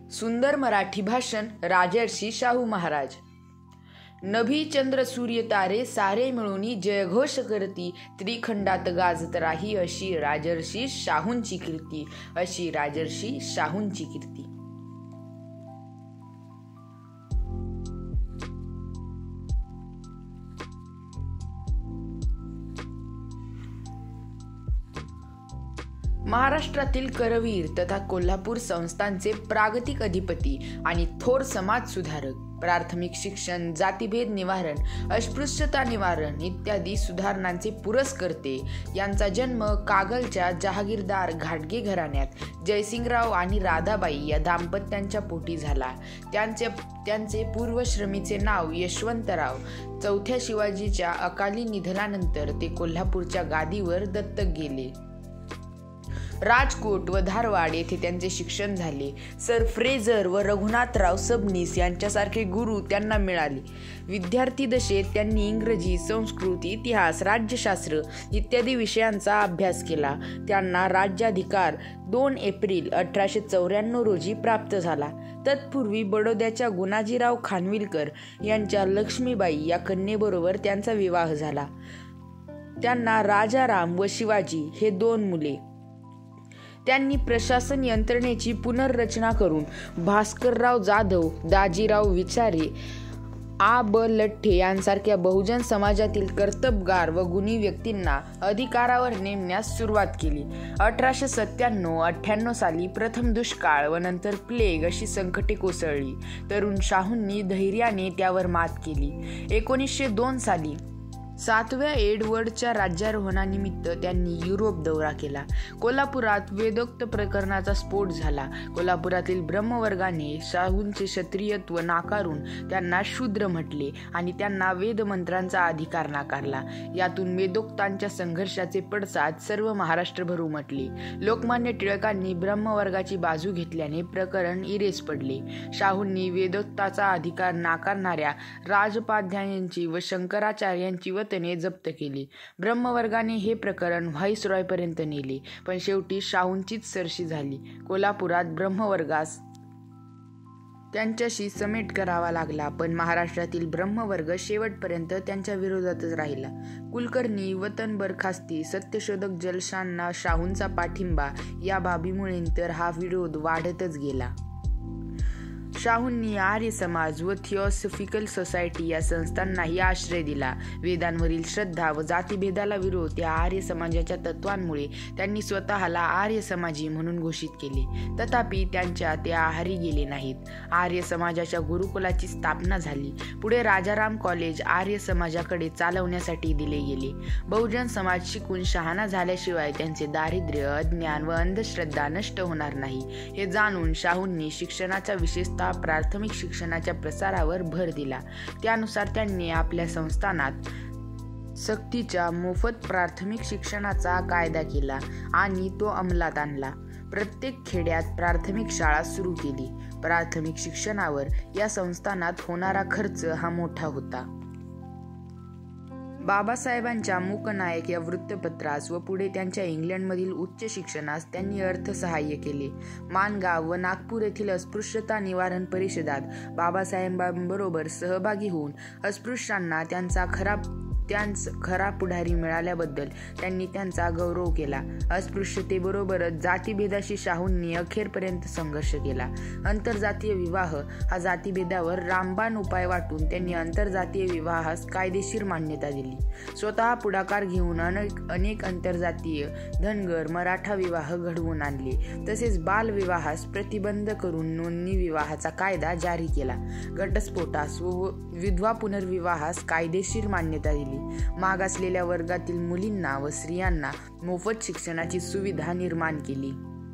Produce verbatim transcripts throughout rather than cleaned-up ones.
सुंदर मराठी भाषण राजर्षी शाहू महाराज. नभी चंद्र सूर्य तारे सारे मिळूनी जयघोष करती, त्रिखंडात गाजत राही अशी राजर्षी शाहूंची कीर्ती, अशी राजर्षी शाहूंची कीर्ती. महाराष्ट्रातील करवीर तथा कोल्हापूर संस्थांचे प्रागतिक अधिपती आणि थोर समाज सुधारक, प्राथमिक शिक्षण, जातीभेद निवारण, अस्पृश्यता निवारण इत्यादी सुधारणांचे पुरस्कर्ते यांचा जन्म कागलच्या जहागीरदार घाटगे घराण्यात जयसिंगराव आणि राधाबाई या दाम्पत्यांच्या पोटी झाला. त्यांचे त्यांचे पूर्वश्रमीचे नाव यशवंतराव. चौथ्या शिवाजीच्या अकाली निधनानंतर ते कोल्हापूरच्या गादीवर दत्तक गेले. राजकोट व धारवाड येथे त्यांचे शिक्षण झाले. सर फ्रेझर व रघुनाथराव सबनीस यांच्यासारखे गुरु त्यांना मिळाले. विद्यार्थी दशेत त्यांनी इंग्रजी, संस्कृत, इतिहास, राज्यशास्त्र इत्यादी विषयांचा अभ्यास केला. त्यांना राज्याधिकार दोन एप्रिल अठराशे चौऱ्याण्णव रोजी प्राप्त झाला. तत्पूर्वी बडोद्याच्या गुणाजीराव खानविलकर यांच्या लक्ष्मीबाई या कन्येबरोबर त्यांचा विवाह झाला. त्यांना राजाराम व शिवाजी हे दोन मुले. त्यांनी प्रशासन यंत्रणेची पुनर्रचना करून भास्करराव जाधव, दाजीराव विचारे, आ ब लठ्ठे यांसारख्या बहुजन समाजातील कर्तबगार व गुणी व्यक्तींना अधिकारावर नेमण्यास सुरुवात केली. अठराशे सत्त्याण्णव अठ्ठ्याण्णव साली प्रथम दुष्काळ व नंतर प्लेग अशी संकटे कोसळली. तरुण शाहूंनी धैर्याने त्यावर मात केली. एकोणीसशे दोन साली सातव्या एडवर्डच्या राज्यारोहणानिमित्त त्यांनी युरोप दौरा केला. कोल्हापुरात वेदोक्त प्रकरणाचा स्फोट झाला. कोल्हापुरातील ब्रह्मवर्गाने शाहूंचे क्षत्रियत्व नाकारून त्यांना शूद्र म्हटले आणि त्यांना वेदमंत्रांचा अधिकार नाकारला. यातून वेदोक्तांच्या संघर्षाचे पडसाद सर्व महाराष्ट्रभर उमटले. लोकमान्य टिळकांनी ब्रह्मवर्गाची बाजू घेतल्याने प्रकरण इरेस पडले. शाहूंनी वेदोक्ताचा अधिकार नाकारणाऱ्या राजोपाध्यायांची व शंकराचार्यांची वतने जप्त केली. ब्रह्मवर्गाने हे प्रकरण व्हाईसरॉयपर्यंत नेले, पण शेवटी शाहूंचीच सरशी झाली. कोल्हापुरात ब्रह्मवर्गास त्यांच्याशी समेट करावा लागला, पण महाराष्ट्रातील ब्रह्मवर्ग शेवटपर्यंत त्यांच्या विरोधातच राहिला. कुलकर्णी, वतन बरखास्ती, सत्यशोधक जलशांना शाहूंचा पाठिंबा या बाबीमुळे तर हा विरोध वाढतच गेला. शाहूंनी आर्य समाज व थिओसॉफिकल सोसायटी या संस्थांनाही आश्रय दिला. वेदांवरील श्रद्धा व जातीभेदाला विरोध या आर्य समाजाच्या तत्वांमुळे त्यांनी स्वतःला आर्य समाजी म्हणून घोषित केले. तथापि त्यांच्या ते आहारी गेले नाहीत. आर्य समाजाच्या गुरुकुलाची स्थापना झाली. पुढे राजाराम कॉलेज आर्य समाजाकडे चालवण्यासाठी दिले गेले. बहुजन समाज शिकून शहाणा झाल्याशिवाय त्यांचे दारिद्र्य, अज्ञान व अंधश्रद्धा नष्ट होणार नाही हे जाणून शाहूंनी शिक्षणाच्या विशेषतः प्राथमिक शिक्षणाच्या प्रसारावर भर दिला. त्यानुसार त्यांनी आपल्या संस्थानात सक्तीच्या मोफत प्राथमिक शिक्षणाचा कायदा केला आणि तो अंमलात आणला. प्रत्येक खेड्यात प्राथमिक शाळा सुरू केली. प्राथमिक शिक्षणावर या संस्थानात होणारा खर्च हा मोठा होता. बाबासाहेबांच्या मूकनायक या वृत्तपत्रास व पुढे त्यांच्या इंग्लंडमधील उच्च शिक्षणास त्यांनी अर्थसहाय्य केले. माणगाव व नागपूर येथील अस्पृश्यता निवारण परिषदात बाबासाहेबांबरोबर सहभागी होऊन अस्पृश्यांना त्यांचा खरा त्यांच खरा पुढारी मिळाल्याबद्दल त्यांनी त्यांचा गौरव केला. अस्पृश्यतेबरोबरच जातीभेदाशी शाहूंनी अखेरपर्यंत संघर्ष केला. आंतरजातीय विवाह हा जातीभेदावर रामबाण उपाय वाटून त्यांनी आंतरजातीय विवाहास कायदेशीर मान्यता दिली. स्वतः पुढाकार घेऊन अनेक अनेक आंतरजातीय, धनगर, मराठा विवाह घडवून आणले. तसेच बालविवाहास प्रतिबंध करून नोंदणी विवाहाचा कायदा जारी केला. घटस्फोटास व विधवा पुनर्विवाहास कायदेशीर मान्यता दिली. मागासलेल्या वर्गातील मुलींना व स्त्रियांना मोफत शिक्षणाची सुविधा निर्माण केली.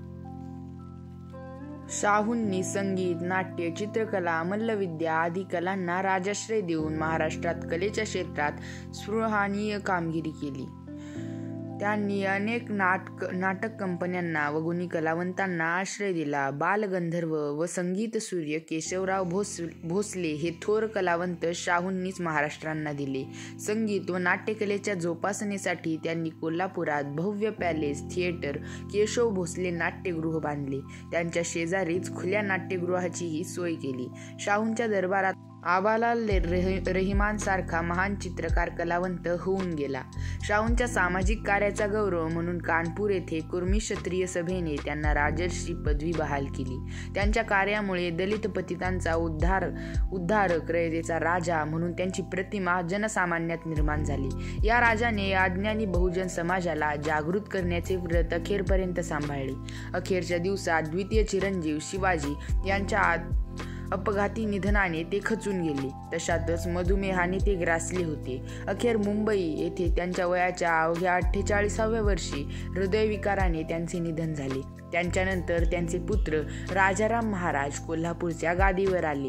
शाहूंनी संगीत, नाट्य, चित्रकला, मल्लविद्या आदी कलांना राजाश्रय देऊन महाराष्ट्रात कलेच्या क्षेत्रात स्पृहणीय कामगिरी केली. त्यांनी अनेक नाटक नाटक कंपन्यांना व गुणी कलावंतांना आश्रय दिला. बालगंधर्व व संगीत सूर्य केशवराव भोस भोसले हे थोर कलावंत शाहूंनीच महाराष्ट्रांना दिले. संगीत व नाट्यकलेच्या जोपासनेसाठी त्यांनी कोल्हापुरात भव्य पॅलेस थिएटर केशव भोसले नाट्यगृह बांधले. त्यांच्या शेजारीच खुल्या नाट्यगृहाचीही सोय केली. शाहूंच्या दरबारात आबालाल रहिमान सारखा महान चित्रकार कलावंत होऊन गेला. शाहूंच्या सामाजिक कार्याचा गौरव म्हणून कानपूर येथे कुर्मी क्षत्रिय सभेने त्यांना राजर्षी पदवी बहाल केली. त्यांच्या कार्यामुळे दलित पतितांचा उद्धार उद्धारक रयतेचा राजा म्हणून त्यांची प्रतिमा जनसामान्यात निर्माण झाली. या राजाने अज्ञानी बहुजन समाजाला जागृत करण्याचे व्रत अखेरपर्यंत सांभाळले. अखेरच्या दिवसात द्वितीय चिरंजीव शिवाजी यांच्या अपघाती निधनाने ते खचून गेले. तशातच मधुमेहाने ते ग्रासले होते. अखेर मुंबई येथे त्यांच्या वयाच्या अवघ्या अठ्ठेचाळीसाव्या वर्षी हृदयविकाराने त्यांचे निधन झाले. त्यांच्यानंतर त्यांचे पुत्र राजाराम महाराज कोल्हापूरच्या गादीवर आले.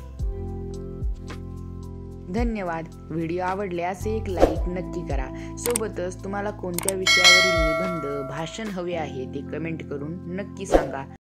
धन्यवाद. व्हिडिओ आवडल्यास एक लाईक नक्की करा. सोबतच तुम्हाला कोणत्या विषयावरील निबंध भाषण हवे आहे ते कमेंट करून नक्की सांगा.